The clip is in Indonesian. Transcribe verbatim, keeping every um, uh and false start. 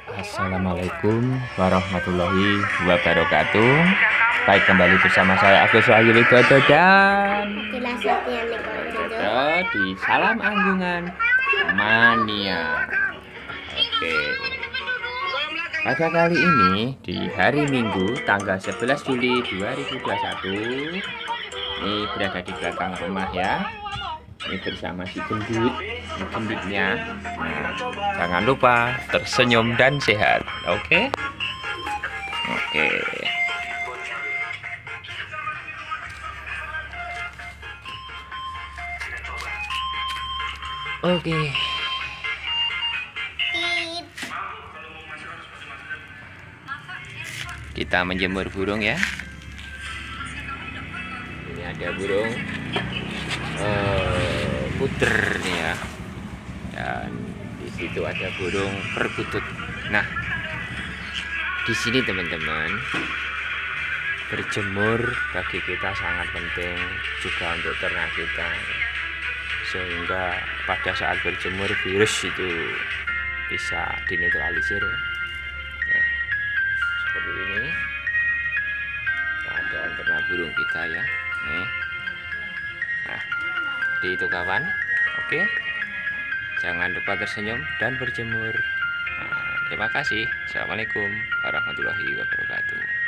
Assalamualaikum warahmatullahi wabarakatuh. Baik, kembali bersama saya Agus Wahyu Widodo dan Widodo di Salam Anggungan Mania. Oke, pada kali ini di hari Minggu tanggal sebelas Juli dua ribu dua puluh satu, ini berada di belakang rumah ya. Ini bersama si gendut, si gendutnya. Nah, jangan lupa tersenyum dan sehat. Oke, oke. Oke. Kita menjemur burung ya. Ini ada burung uh, puter nih ya. Dan di situ ada burung perkutut. Nah, di sini teman-teman, berjemur bagi kita sangat penting juga untuk ternak kita, sehingga pada saat berjemur virus itu bisa dinetralisir ya. Nah, seperti ini ada ternak burung kita ya. Nih. Nah, di itu kawan. Oke, jangan lupa tersenyum dan berjemur. Nah, terima kasih. Assalamualaikum warahmatullahi wabarakatuh.